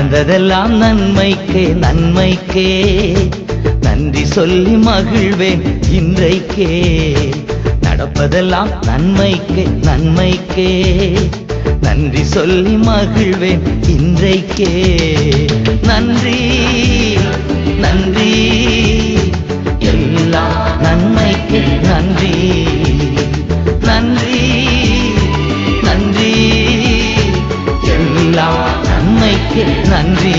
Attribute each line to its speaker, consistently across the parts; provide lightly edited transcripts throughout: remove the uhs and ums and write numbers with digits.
Speaker 1: நடந்ததெல்லாம் நன்மைக்கே நன்மைக்கே நன்றி சொல்லி மகிழ்வேன் இன்றைக்கே. நடப்பதெல்லாம் நன்மைக்கே நன்மைக்கே நன்றி சொல்லி மகிழ்வேன் இன்றைக்கே. நன்றி நன்றி எல்லாம் நன்மைக்கு நன்றி. நன்றி நன்றி எல்லாம் நன்மைக்கு நன்றி.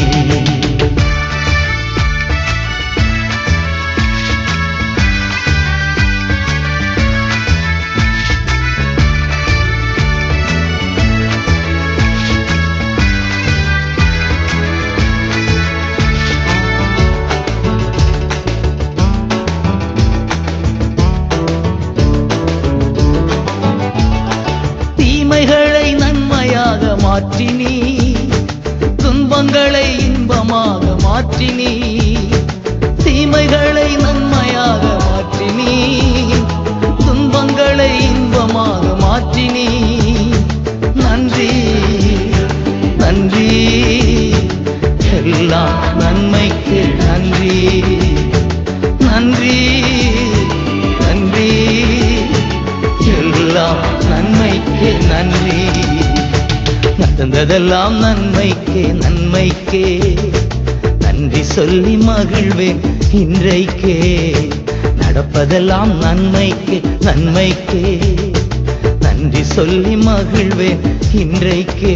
Speaker 1: தீமைகளை நன்மையாக மாற்றினீ, துன்பங்களை இன்பமாக மாற்றினீ. தீமைகளை நன்மையாக மாற்றினீ, துன்பங்களை இன்பமாக மாற்றினீ. நன்றி நன்றி எல்லாம் நன்மைக்கு நன்றி. நன்றி நன்றி எல்லாம் நன்மைக்கு நன்றி. நடந்ததெல்லாம் நன்மைக்கே நன்மைக்கே நன்றி சொல்லி மகிழ்வேன் இன்றைக்கே. நடப்பதெல்லாம் நன்மைக்கே நன்மைக்கே நன்றி சொல்லி மகிழ்வேன் இன்றைக்கே.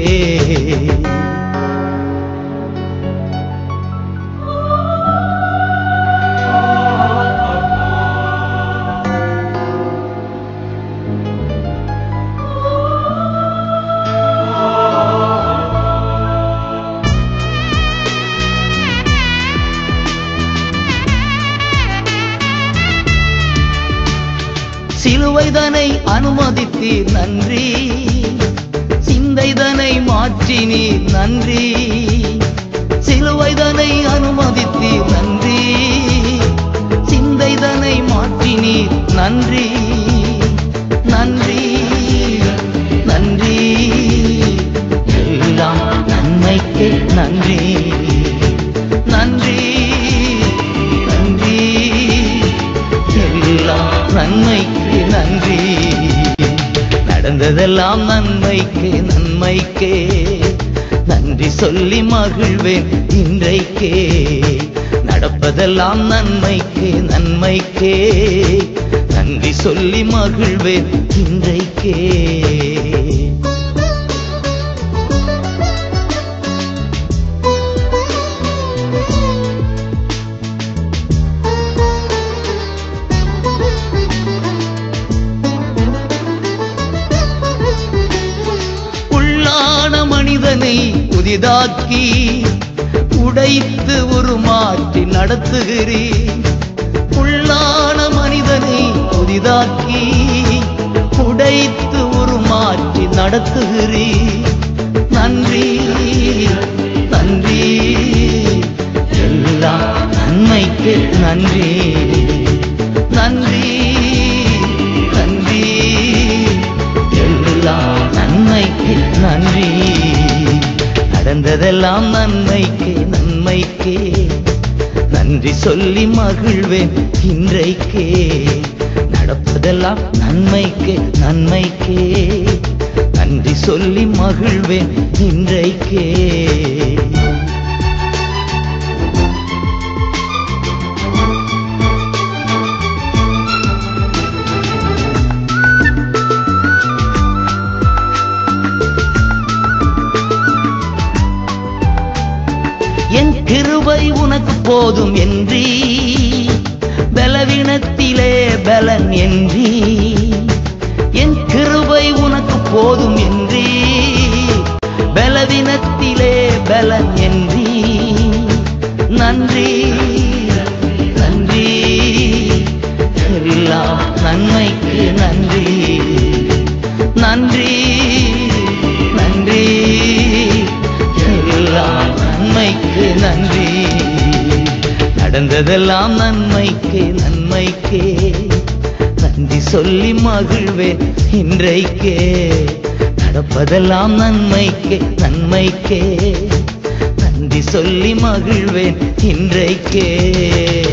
Speaker 1: சிலுவைதனை அனுமதித்தீர் நன்றி, சிந்தைதனை மாற்றினீர் நன்றி. சிலுவைதனை அனுமதித்தீர் நன்றி, சிந்தைதனை மாற்றினீர் நன்றி. நன்றி நன்றி எல்லாம் நன்மைக்கு நன்றி. நன்றி நன்றி எல்லாம் நன்மைக்கு நன்றி. நடந்ததெல்லாம் நன்மைக்கு நன்மைக்கே நன்றி சொல்லி மகிழ்வேன் இன்றைக்கே. நடப்பதெல்லாம் நன்மைக்கு நன்மைக்கே நன்றி சொல்லி மகிழ்வேன் இன்றைக்கே. மனிதனை புதிதாக்கி உடைத்து உருமாற்றி நடத்துகிறீர். உள்ளான மனிதனை புதிதாக்கி உடைத்து உருமாற்றி நடத்துகிறீர். நன்றி நன்றி எல்லாம் நன்மைக்கு நன்றி. நன்றி நன்றி எல்லாம் நன்மைக்கு நன்றி. நடந்ததெல்லாம் நன்மைக்கு நன்மைக்கே நன்றி சொல்லி மகிழ்வேன் இன்றைக்கே. நடப்பதெல்லாம் நன்மைக்கு நன்மைக்கே நன்றி சொல்லி மகிழ்வேன் இன்றைக்கே. என் கிருபை உனக்கு போதும் என்றீ, பலவீனத்திலே பலன் என்றீ. என் கிருபை உனக்கு போதும் என்றீ, பலவீனத்திலே பலன் என்றீ. நன்றி நன்றி எல்லாம் நன்மைக்கு நன்றி. நன்றி நன்றி எல்லாம் நன்மைக்கு நன்றி. நடந்ததெல்லாம் நன்மைக்கு நன்மைக்கே நன்றி சொல்லி மகிழ்வேன் இன்றைக்கே. நடப்பதெல்லாம் நன்மைக்கு நன்மைக்கே நன்றி சொல்லி மகிழ்வேன் இன்றைக்கே.